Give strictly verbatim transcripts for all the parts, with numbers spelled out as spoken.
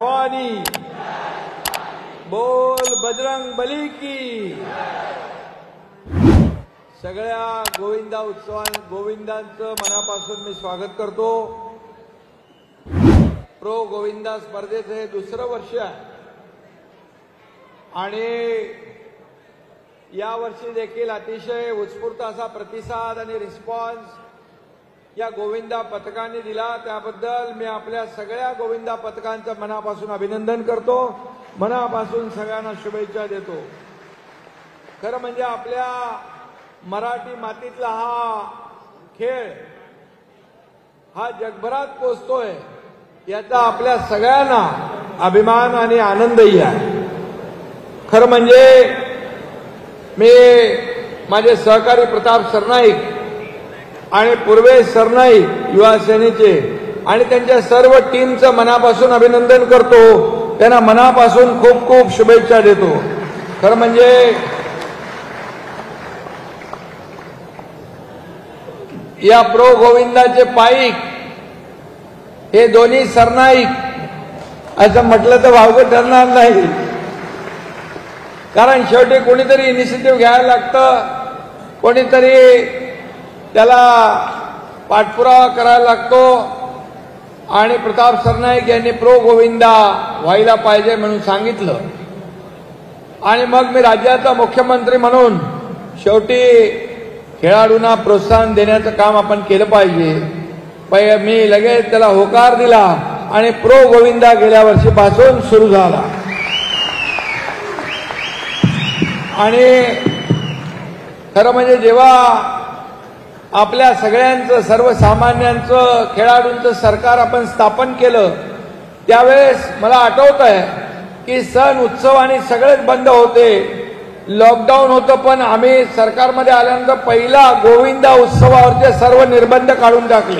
भवानी बोल बजरंग बली की। सगळ्या गोविंदा उत्सवात गोविंदांचं मनापासून मी स्वागत करतो। प्रो गोविंदा स्पर्धेचं हे दुसरं वर्ष आहे आणि या वर्षी देखील अतिशय उत्स्फूर्त असा प्रतिसाद आणि रिस्पॉन्स या गोविंदा पथकांनी दिला, त्याबद्दल मी आपल्या सगळ्या गोविंदा पथकांचं मनापासून अभिनंदन करतो, मनापासून सगळ्यांना शुभेच्छा देतो। खरं म्हणजे आपल्या मराठी मातीतला हा खेळ हा जगभरात पोहोचतोय याचा आपल्या सगळ्यांना अभिमान आणि आनंदही आहे। खरं म्हणजे मी माझे सहकारी प्रताप सरनाईक आणि पूर्वेश सरनाईक युवा सेनेचे आणि त्यांच्या सर्व टीमचं मनापासून अभिनंदन करतो, त्यांना मनापासून खूप खूप शुभेच्छा देतो। खरं म्हणजे या प्रो गोविंदाचे पाईक हे दोन्ही सरनाईक असं म्हटलं तर वावगं ठरणार नाही, कारण शेवटी कोणीतरी इनिशिएटिव्ह घ्यायला लागतं, कोणीतरी त्याला पाठपुरावा करायला लागतो आणि प्रताप सरनाईक यांनी प्रो गोविंदा व्हायला पाहिजे म्हणून सांगितलं आणि मग मी राज्याचा मुख्यमंत्री म्हणून शेवटी खेळाडूंना प्रोत्साहन देण्याचं काम आपण केलं पाहिजे। मी लगेच त्याला होकार दिला आणि प्रो गोविंदा गेल्या वर्षीपासून सुरू झाला आणि खरं म्हणजे जेव्हा आपल्या सगळ्यांचं सर्वसामान्यांचं खेळाडूंचं सरकार आपण स्थापन केलं त्यावेळेस मला आठवत आहे की सण उत्सव आणि सगळेच बंद होते, लॉकडाऊन होतं, पण आम्ही सरकारमध्ये आल्यानंतर पहिला गोविंदा उत्सवावरचे सर्व निर्बंध काढून टाकले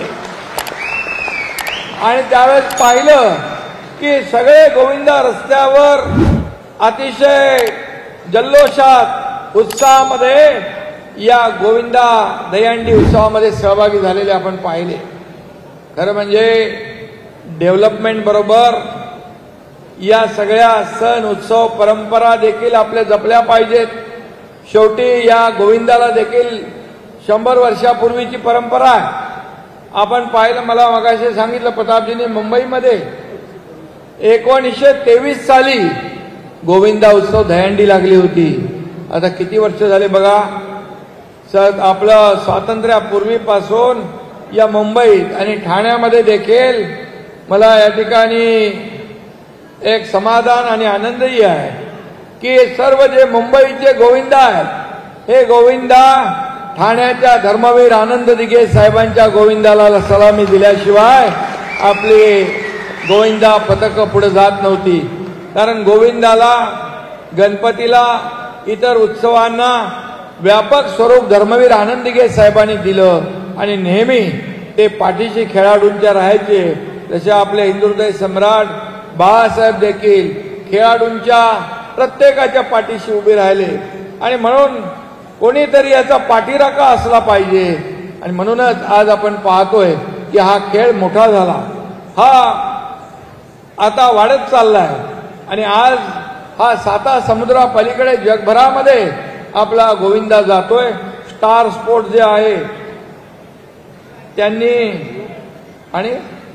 आणि त्यावेळेस पाहिलं की सगळे गोविंदा रस्त्यावर अतिशय जल्लोषात उत्साहामध्ये या गोविंदा दहीहंडी उत्सवामध्ये सहभागी झालेले आपण पाहिले। खरं म्हणजे डेव्हलपमेंट बरोबर या सगळ्या सण उत्सव परंपरा देखील आपल्या जपल्या पाहिजेत। शेवटी या गोविंदाला देखील शंभर वर्षापूर्वीची परंपरा आहे। आपण पाहिलं, मला मगाशी सांगितलं प्रतापजींनी, मुंबईमध्ये एकोणीसशे तेवीस साली गोविंदा उत्सव दहीहंडी लागली होती। आता किती वर्ष झाले बघा, सर आपलं स्वातंत्र्यापूर्वीपासून या मुंबईत आणि ठाण्यामध्ये देखील मला या ठिकाणी एक समाधान आणि आनंदही आहे की सर्व जे मुंबईचे गोविंदा आहेत हे गोविंदा ठाण्याच्या धर्मवीर आनंद दिघे साहेबांच्या गोविंदाला सलामी दिल्याशिवाय आपली गोविंदा पथक पुढे जात नव्हती, कारण गोविंदाला, गणपतीला, इतर उत्सवांना व्यापक स्वरूप धर्मवीर आनंद दिघे साहेबांनी दिलं आणि नेहमी ते पाठीशी खेळाडूंच्या राहायचे। जसे आपले हिंदुहृदय सम्राट बाळासाहेब देखील खेळाडूंच्या प्रत्येकाच्या पाठीशी उभे राहिले आणि म्हणून कोणीतरी याचा पाठीराखा असला पाहिजे आणि म्हणूनच आज आपण पाहतोय की हा खेळ मोठा झाला, हा आता वाढत चाललाय आणि आज हा साता समुद्रा पलीकडे जगभरामध्ये आपला गोविंदा जातोय। स्टार स्पोर्ट्स जे आहे त्यांनी आणि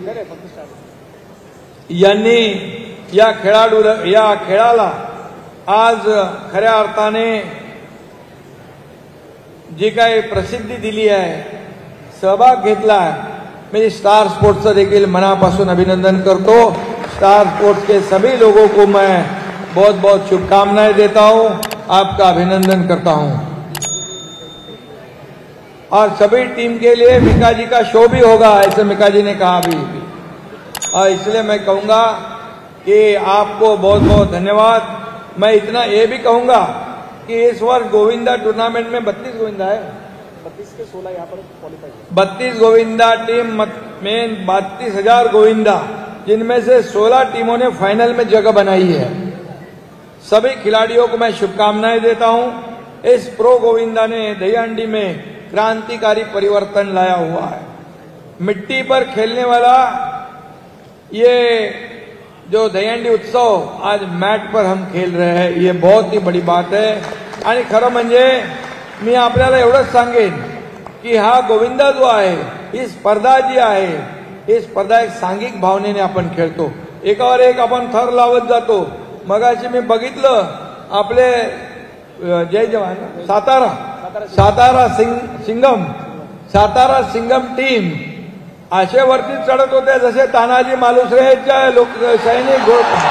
यांनी या खेळाडू या खेळाला आज खऱ्या अर्थाने जी काही प्रसिद्धी दिली आहे, सहभाग घेतला आहे, मी स्टार स्पोर्ट्सचं देखील मनापासून अभिनंदन करतो। स्टार स्पोर्ट्स के सभी लोगों को मैं बहुत बहुत शुभकामनाएं देता हूं, आपका अभिनंदन करता हूं और सभी टीम के लिए मिका जी का शो भी होगा, ऐसे मिका जी ने कहा भी, और इसलिए मैं कहूंगा कि आपको बहुत बहुत धन्यवाद। मैं इतना ये भी कहूंगा कि इस वर्ष गोविंदा टूर्नामेंट में बत्तीस गोविंदा है, बत्तीस के सोलह यहाँ पर क्वालिफाई, बत्तीस गोविंदा टीम में बत्तीस हजार गोविंदा, जिनमें से सोलह टीमों ने फाइनल में जगह बनाई है। सभी खिलाड़ियों को मैं शुभकामनाएं देता हूं। इस प्रो गोविंदा ने दहीहंडी में क्रांतिकारी परिवर्तन लाया हुआ है। मिट्टी पर खेलने वाला ये जो दहीहंडी उत्सव आज मैट पर हम खेल रहे हैं, ये बहुत ही बड़ी बात है। आणि खरं म्हणजे मी आपल्याला एवढंच सांगेन की हा गोविंदा जो आहे, ही स्पर्धा जी आहे, ही स्पर्धा एक सांघिक भावनेने आपण खेळतो, एकावर एक आपण थर लावत जातो। मगाशी मी बघितलं आपले जय जवान सातारा सातारा सिंग सिंगम सातारा सिंगम टीम असे वरती चढत होते जसे तानाजी मालुसरेच्या लोक सैनिक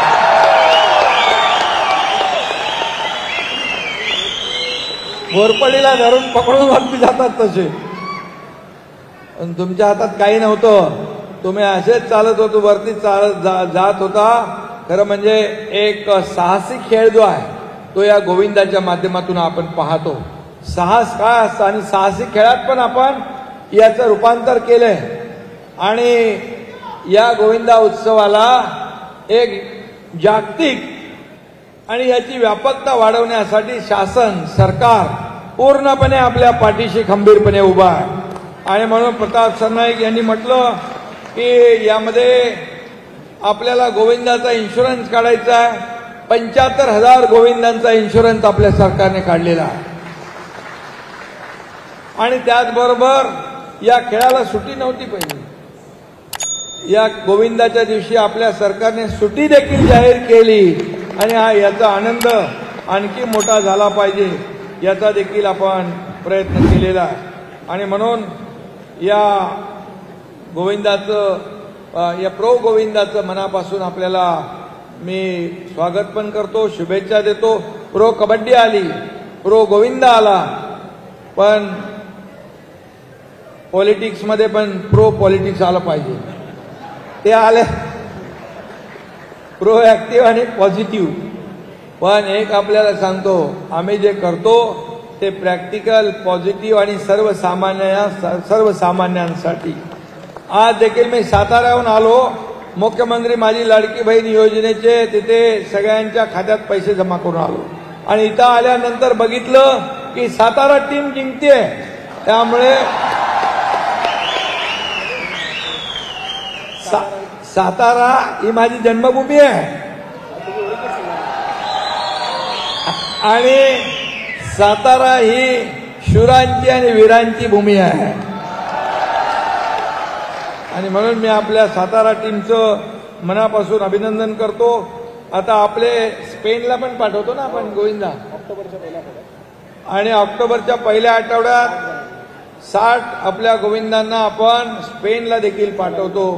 घोरपडीला धरून पकडून वरती जातात तसे। तुमच्या हातात काही नव्हतं, तुम्ही असेच चालत होतो, वरती चालत जा, जात होता। खरं म्हणजे एक साहसी खेळ जो आहे तो या गोविंदाच्या माध्यमातून आपण पाहतो। साहस काय असतं आणि साहसी खेळात पण आपण याचं रूपांतर केलंय। आणि या गोविंदा उत्सवाला एक जागतिक आणि याची व्यापकता वाढवण्यासाठी शासन सरकार पूर्णपणे आपल्या पाठीशी खंबीरपणे उभा आहे। आणि म्हणून प्रताप सरनाईक यांनी म्हटलं की यामध्ये आपल्याला गोविंदाचा इन्शुरन्स काढायचा आहे। पंच्याहत्तर हजार गोविंदांचा इन्शुरन्स आपल्या सरकारने काढलेला आहे। आणि त्याचबरोबर या खेळाला सुट्टी नव्हती पहिली, या गोविंदाच्या दिवशी आपल्या सरकारने सुट्टी देखील जाहीर केली। आणि हा याचा आनंद आणखी मोठा झाला पाहिजे याचा देखील आपण प्रयत्न केलेला आहे। आणि म्हणून या गोविंदाचं या प्रो गोविंदाचं मनापासून आपल्याला मी स्वागत पण करतो, शुभेच्छा देतो। प्रो कबड्डी आली, प्रो गोविंदा आला, पण पॉलिटिक्स मध्ये पण प्रो पॉलिटिक्स आलं पाहिजे। ते आले प्रो ऍक्टिव्ह आणि पॉझिटिव्ह। पण एक आपल्याला सांगतो, आम्ही जे करतो ते प्रॅक्टिकल पॉझिटिव्ह आणि सर्वसामान्य सर्वसामान्यांसाठी। आज देखील मी साताऱ्याहून आलो, मुख्यमंत्री माझी लाडकी बहीण योजनेचे तिथे सगळ्यांच्या खात्यात पैसे जमा करून आलो। आणि इथं आल्यानंतर बघितलं की सातारा टीम जिंकते, त्यामुळे सा, सातारा ही माझी जन्मभूमी आहे आणि सातारा ही शूरांची आणि वीरांची भूमी आहे। आणि म्हणून मी आपल्या सातारा टीमचं मनापासून अभिनंदन करतो। आता आपले स्पेनला पण पाठवतो ना आपण गोविंदा, आणि ऑक्टोबरच्या पहिल्या आठवड्यात साठ आपल्या गोविंदांना आपण स्पेनला देखील पाठवतो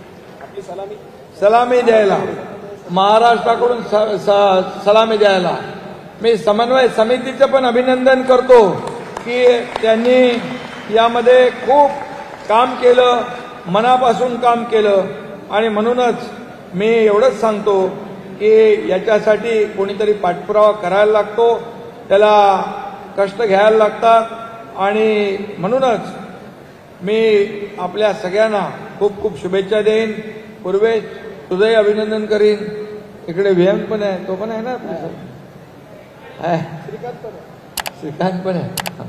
सलामी द्यायला, महाराष्ट्राकडून सलामी द्यायला। मी समन्वय समितीचं पण अभिनंदन करतो की त्यांनी यामध्ये खूप काम केलं, मनापासून काम केलं। आणि म्हणूनच मी एवढंच सांगतो की याच्यासाठी कोणीतरी पाठपुरावा करायला लागतो, त्याला कष्ट घ्यायला लागतात। आणि म्हणूनच मी आपल्या सगळ्यांना खूप खूप शुभेच्छा देईन। पूर्वेश तुझंही अभिनंदन करीन, इकडे व्हीएम पण आहे, तो पण आहे ना आपल्या, श्रीकांत पण आहे,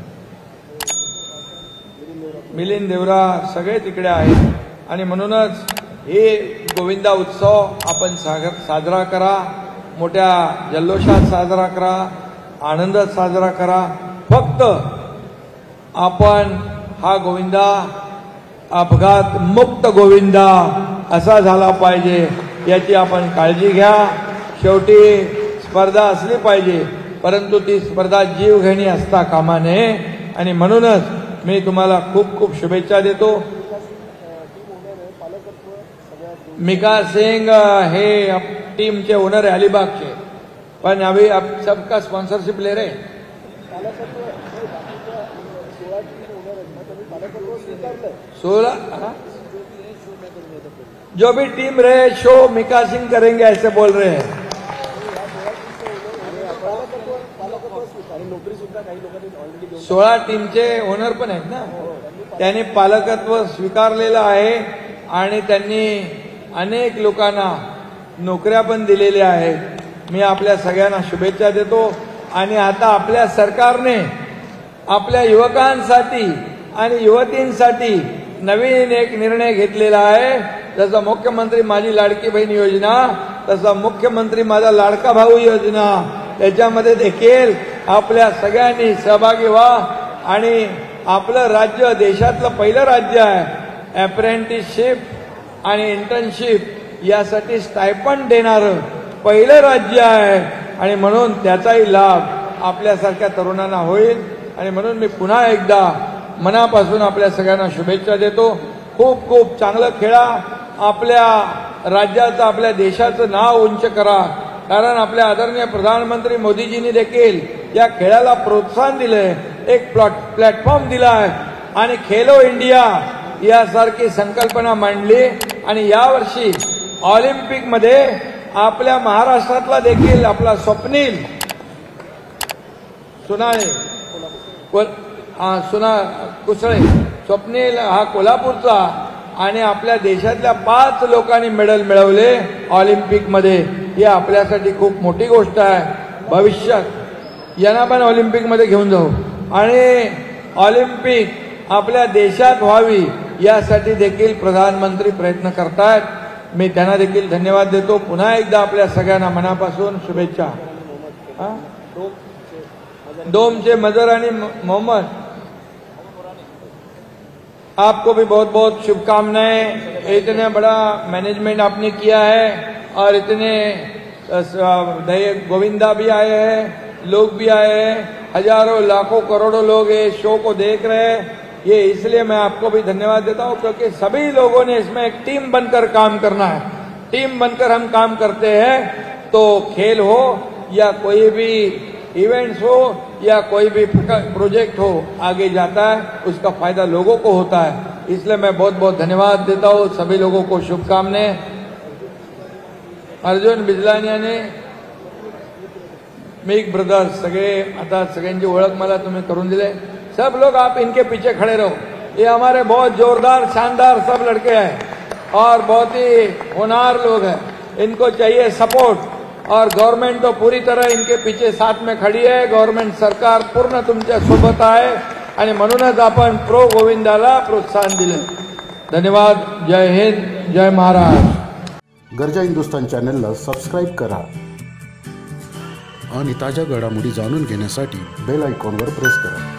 मिलिंद देवरा सगळे तिकडे आहेत। आणि म्हणूनच हे गोविंदा उत्सव आपण साजरा करा, मोठ्या जल्लोषात साजरा करा, आनंदात साजरा करा। फक्त आपण हा गोविंदा अपघात मुक्त गोविंदा असा झाला पाहिजे याची आपण काळजी घ्या। शेवटी स्पर्धा असली पाहिजे, परंतु ती स्पर्धा जीवघेणी असता कामा नये। आणि म्हणूनच मी तुम्हाला खूप खूप शुभेच्छा देतो। मिका सिंग हे टीम के ओनर है अलीबाग के, पण अभी अब सबका स्पॉन्सरशिप ले रहे। सोलह जो भी टीम रहे शो मिका सिंह करेंगे ऐसे बोल रहे हैं। सोळा टीमचे ओनर पण आहेत ना, त्यांनी पालकत्व स्वीकारलेलं आहे आणि त्यांनी अनेक लोकांना नोकऱ्या पण दिलेल्या आहेत। मी आपल्या सगळ्यांना शुभेच्छा देतो। आणि आता आपल्या सरकारने आपल्या युवकांसाठी आणि युवतींसाठी नवीन एक निर्णय घेतलेला आहे, जसं मुख्यमंत्री माझी लाडकी बहीण योजना, तसा मुख्यमंत्री माझा लाडका भाऊ योजना त्याच्यामध्ये देखील आपल्या सगळ्यांनी सहभागी व्हा आणि आपलं राज्य देशातलं पहिलं राज्य आहे अप्रेंटिसशिप आणि इंटर्नशिप यासाठी स्टायपंड देणारं पहिलं राज्य आहे आणि म्हणून त्याचाही लाभ आपल्यासारख्या तरुणांना होईल आणि म्हणून मी पुन्हा एकदा मनापासून आपल्या सगळ्यांना शुभेच्छा देतो. खूप खूप चांगलं खेळा, आपल्या राज्याचं आपल्या देशाचं नाव उंच करा, कारण आपल्या आदरणीय प्रधानमंत्री मोदीजींनी देखील या खेळाला प्रोत्साहन दिलंय, एक प्लॅटफॉर्म दिलाय आणि खेलो इंडिया यासारखी संकल्पना मांडली आणि यावर्षी ऑलिम्पिकमध्ये आपल्या महाराष्ट्रातला देखील आपला स्वप्नील सुनाळे सुना कुसळे स्वप्नील हा कोल्हापूरचा आणि आपल्या देशातल्या पाच लोकांनी मेडल मिळवले ऑलिम्पिकमध्ये. ही आपल्यासाठी खूप मोठी गोष्ट आहे. भविष्यात यांना पण ऑलिम्पिकमध्ये घेऊन जाऊ आणि ऑलिम्पिक आपल्या देशात व्हावी यासाठी देखील प्रधानमंत्री प्रयत्न करतायत. मी त्यांना देखील धन्यवाद देतो. पुन्हा एकदा आपल्या सगळ्यांना मनापासून शुभेच्छा. डोमचे मजर आणि मोहम्मद आपको भी बहुत बहुत शुभकामनाएं. इतने बड़ा मैनेजमेंट आपने किया है और इतने गोविंदा भी आए हैं, लोग भी आए हैं, हजारों लाखों करोड़ों लोग ये शो को देख रहे हैं. ये इसलिए मैं आपको भी धन्यवाद देता हूं क्योंकि सभी लोगों ने इसमें एक टीम बनकर काम करना है. टीम बनकर हम काम करते हैं तो खेल हो या कोई भी इवेंट्स हो या कोई भी प्रोजेक्ट हो आगे जाता है, उसका फायदा लोगों को होता है. इसलिए मैं बहुत बहुत धन्यवाद देता हूं सभी लोगों को. शुभकामनाएं. अर्जुन बिजलानी आणि मिक ब्रदर्स सगळे आता सगळ्यांची ओळख मला तुम्ही करून दिले. सब लोग आप इनके पीछे खड़े रहो. ये हमारे बहुत जोरदार शानदार सब लड़के हैं और बहुत ही होनहार लोग हैं. इनको चाहिए सपोर्ट और गवर्नमेंट तो पूरी तरह इनके पीछे साथ में खड़ी है. गवर्नमेंट सरकार पूर्ण तुमच्या सोबत आहे आणि म्हणूनच आपण प्रो गोविंदाला प्रोत्साहन दिले. धन्यवाद. जय हिंद, जय महाराष्ट्र. गर्जा हिंदुस्तान चॅनलला सबस्क्राईब करा आणि ताज्या घडामोडी जाणून घेण्यासाठी बेल आयकॉनवर प्रेस करा.